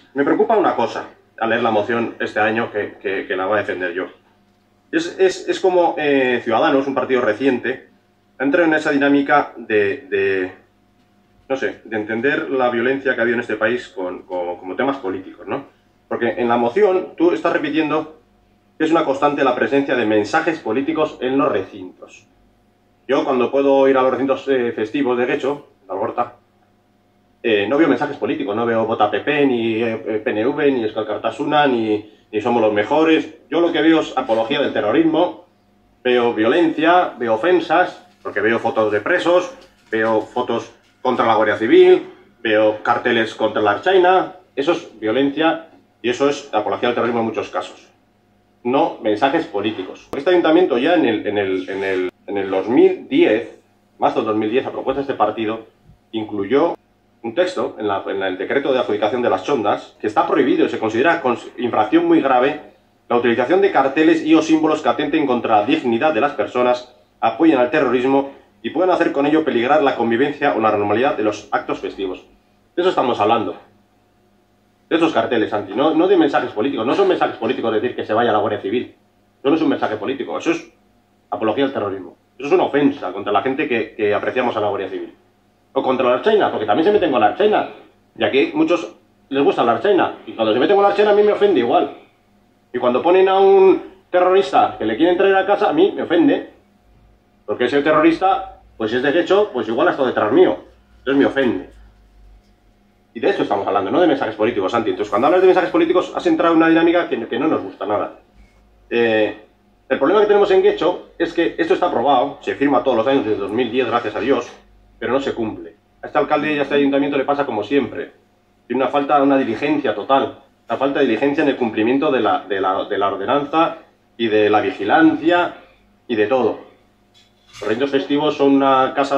Me preocupa una cosa al leer la moción este año que la voy a defender yo. Es como Ciudadanos, un partido reciente, entra en esa dinámica no sé, de entender la violencia que ha habido en este país como temas políticos, ¿no? Porque en la moción tú estás repitiendo que es una constante la presencia de mensajes políticos en los recintos. Yo cuando puedo ir a los recintos festivos de Guecho, de Algorta, no veo mensajes políticos, no veo Vota PP, ni PNV, ni Euskal Kartasuna, ni Somos los Mejores. Yo lo que veo es apología del terrorismo, veo violencia, veo ofensas, porque veo fotos de presos, veo fotos contra la Guardia Civil, veo carteles contra la Ertzaintza. Eso es violencia y eso es apología del terrorismo en muchos casos. No mensajes políticos. Este ayuntamiento ya en el 2010, marzo del 2010, a propuesta de este partido, incluyó un texto en el decreto de adjudicación de las chondas que está prohibido y se considera infracción muy grave la utilización de carteles y o símbolos que atenten contra la dignidad de las personas, apoyen al terrorismo y puedan hacer con ello peligrar la convivencia o la normalidad de los actos festivos. De eso estamos hablando. De esos carteles, Santi, no de mensajes políticos. No son mensajes políticos decir que se vaya a la Guardia Civil. Eso no es un mensaje político, eso es apología al terrorismo. Eso es una ofensa contra la gente que apreciamos a la Guardia Civil. O contra la Ertzaintza, porque también se meten con la Ertzaintza. Y aquí muchos les gusta la Ertzaintza. Y cuando se meten con la Ertzaintza a mí me ofende igual. Y cuando ponen a un terrorista que le quieren traer a casa, a mí me ofende. Porque ese terrorista, pues si es de Guecho, pues igual ha estado detrás mío. Entonces me ofende. Y de eso estamos hablando, no de mensajes políticos, Santi. Entonces cuando hablas de mensajes políticos has entrado en una dinámica que no nos gusta nada. El problema que tenemos en Guecho es que esto está aprobado, se firma todos los años desde 2010, gracias a Dios, pero no se cumple. A este alcalde y a este ayuntamiento le pasa como siempre. Tiene una diligencia total, una falta de diligencia en el cumplimiento de la ordenanza y de la vigilancia y de todo. Los recintos festivos son una casa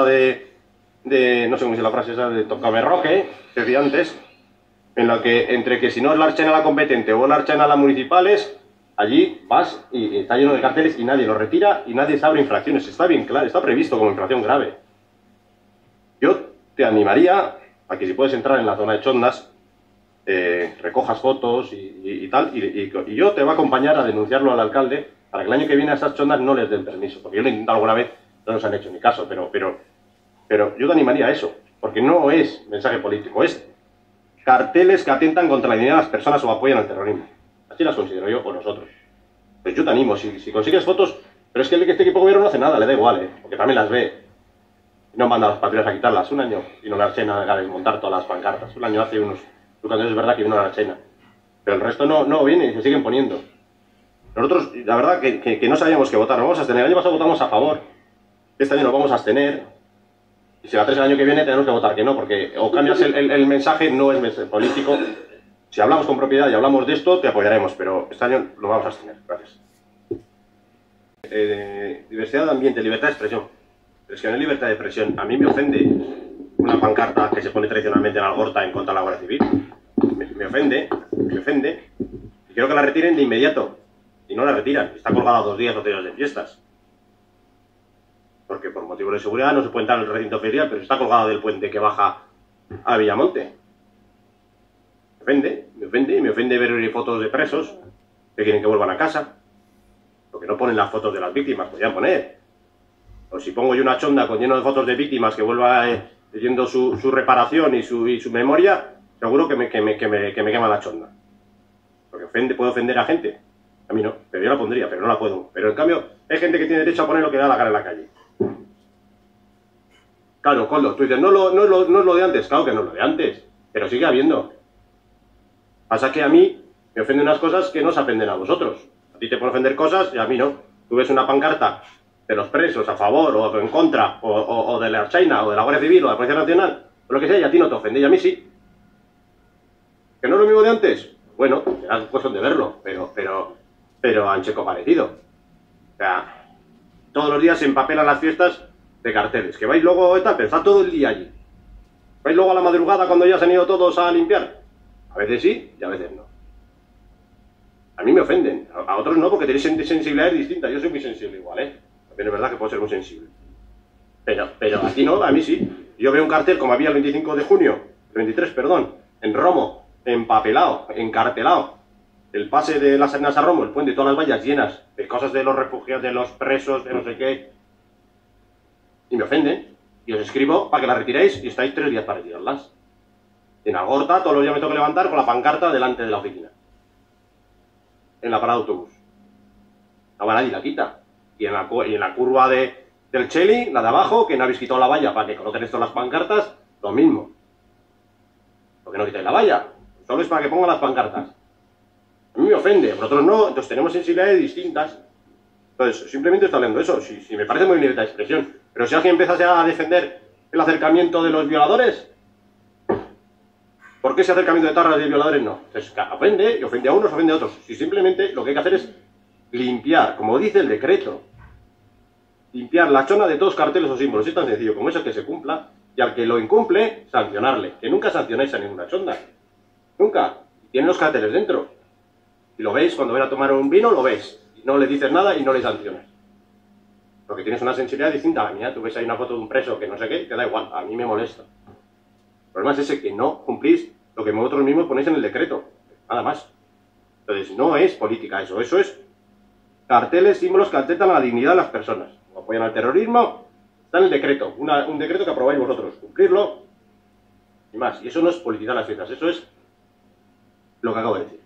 no sé cómo dice la frase esa, de tocaberroque, que decía antes, en la que entre que si no es la Ertzaintza la competente o la Ertzaintza las municipales, allí vas y está lleno de carteles y nadie los retira y nadie se abre infracciones. Está bien claro, está previsto como infracción grave. Yo te animaría a que si puedes entrar en la zona de chondas, recojas fotos y tal, y yo te voy a acompañar a denunciarlo al alcalde para que el año que viene a esas chondas no les den permiso, porque yo lo he intentado alguna vez, no nos han hecho ni caso, pero yo te animaría a eso, porque no es mensaje político, es carteles que atentan contra la dignidad de las personas o apoyan al terrorismo. Así las considero yo o nosotros. Pues yo te animo, si consigues fotos, pero es que este equipo de gobierno no hace nada, le da igual, porque también las ve. No manda a las patrullas a quitarlas. Un año vino la Ertzaintza a desmontar todas las pancartas. Un año hace unos... Cuando es verdad que vino la Ertzaintza. Pero el resto no viene y se siguen poniendo. Nosotros, la verdad, que no sabíamos qué votar. Nos vamos a abstener. El año pasado votamos a favor. Este año nos vamos a abstener. Y si la 3 el año que viene tenemos que votar que no, porque o cambias el mensaje, no es mensaje político. Si hablamos con propiedad y hablamos de esto, te apoyaremos, pero este año nos vamos a abstener. Gracias. Diversidad de ambiente, libertad de expresión. Pero es que no hay libertad de expresión. A mí me ofende una pancarta que se pone tradicionalmente en Algorta en contra de la Guardia Civil. Me ofende. Y quiero que la retiren de inmediato. Y no la retiran. Está colgada 2 días o 3 días de fiestas. Porque por motivos de seguridad no se puede entrar en el recinto ferial, pero está colgada del puente que baja a Villamonte. Me ofende ver fotos de presos que quieren que vuelvan a casa. Porque no ponen las fotos de las víctimas, podrían poner. O si pongo yo una chonda con lleno de fotos de víctimas que vuelva leyendo su reparación y su memoria, seguro que me quema la chonda. Porque puede ofender a gente. A mí no, pero yo la pondría, pero no la puedo. Pero en cambio, hay gente que tiene derecho a poner lo que da la cara en la calle. Claro, Coldo, tú dices, no es lo de antes. Claro que no es lo de antes, pero sigue habiendo. Pasa que a mí me ofenden unas cosas que no se ofenden a vosotros. A ti te pueden ofender cosas y a mí no. Tú ves una pancarta de los presos a favor o en contra, o de la Ertzaintza, o de la Guardia Civil, o de la Policía Nacional, o lo que sea, y a ti no te ofende, y a mí sí. ¿Que no es lo mismo de antes? Bueno, será cuestión de verlo, pero han checo parecido. O sea, todos los días se empapelan las fiestas de carteles, que vais luego, está todo el día allí. ¿Vais luego a la madrugada cuando ya se han ido todos a limpiar? A veces sí y a veces no. A mí me ofenden, a otros no, porque tenéis sensibilidades distintas. Yo soy muy sensible igual, Pero es verdad que puedo ser muy sensible. Pero a ti no, a mí sí. Yo veo un cartel como había el 25 de junio, el 23, perdón, en Romo, empapelado, encartelado. El pase de las Arenas a Romo, el puente, todas las vallas llenas de cosas de los refugiados, de los presos, de no sé qué. Y me ofenden. Y os escribo para que las retiréis y estáis 3 días para retirarlas. En Algorta todos los días me tengo que levantar con la pancarta delante de la oficina. En la parada de autobús. Ahora nadie la quita. Y en la curva del Cheli, la de abajo, que no habéis quitado la valla para que coloquen esto las pancartas, lo mismo. ¿Por qué no quitáis la valla? Solo es para que pongan las pancartas. A mí me ofende, vosotros no, entonces tenemos sensibilidades distintas. Entonces, simplemente estoy hablando de eso. Si me parece muy bien libertad de expresión. Pero si alguien empezase a defender el acercamiento de los violadores, ¿por qué ese acercamiento de tarras de violadores no? Entonces, ofende, y ofende a unos, ofende a otros. Si simplemente lo que hay que hacer es limpiar, como dice el decreto, limpiar la chona de todos carteles o símbolos. Es tan sencillo como eso, que se cumpla, y al que lo incumple, sancionarle. Que nunca sancionáis a ninguna chonda. Nunca. Tienen los carteles dentro. Y lo veis, cuando vais a tomar un vino, lo ves. Y no le dices nada y no le sancionas. Porque tienes una sensibilidad distinta a la mía. Tú ves ahí una foto de un preso que no sé qué, te da igual. A mí me molesta. El problema es ese, que no cumplís lo que vosotros mismos ponéis en el decreto. Nada más. Entonces, no es política eso. Eso es carteles, símbolos que atentan a la dignidad de las personas. O apoyan al terrorismo, está en el decreto. Un decreto que aprobáis vosotros. Cumplirlo y más. Y eso no es politizar las fiestas. Eso es lo que acabo de decir.